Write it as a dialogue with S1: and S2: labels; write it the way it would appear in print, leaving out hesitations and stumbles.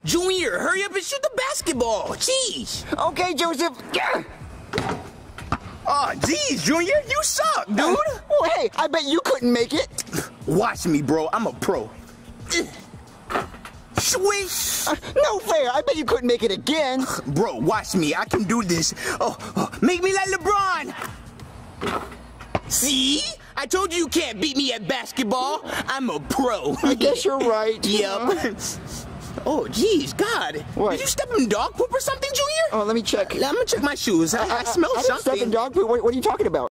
S1: Junior, hurry up and shoot the basketball. Jeez.
S2: Okay, Joseph.
S1: Oh, jeez, Junior, you suck, dude.
S2: Well, hey, I bet you couldn't make it.
S1: Watch me, bro. I'm a pro. Swish.
S2: No fair. I bet you couldn't make it again.
S1: Bro, watch me. I can do this. Oh, make me like LeBron. See? I told you can't beat me at basketball. I'm a pro.
S2: I guess you're right.
S1: Yep. Oh, jeez, God.
S2: What?
S1: Did you step in dog poop or something, Junior?
S2: Oh, let me check.
S1: I'm gonna check my shoes. I smell
S2: I didn't
S1: something.
S2: step in dog poop. What are you talking about?